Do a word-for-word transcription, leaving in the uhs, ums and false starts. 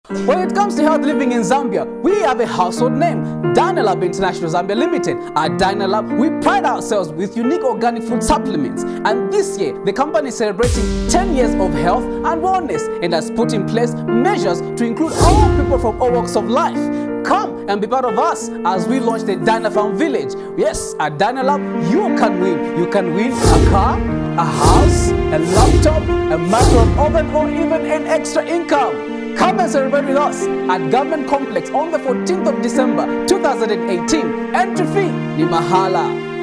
When it comes to health living in Zambia, we have a household name, Dynalab International Zambia Limited. At Dynalab, we pride ourselves with unique organic food supplements. And this year, the company is celebrating ten years of health and wellness and has put in place measures to include all people from all walks of life. Come and be part of us as we launch the Dynafarm Village. Yes, at Dynalab, you can win. You can win a car, a house, a laptop, a microwave oven, or even an extra income. Come and celebrate with us at Government Complex on the fourteenth of December two thousand eighteen. Entry fee ni mahala.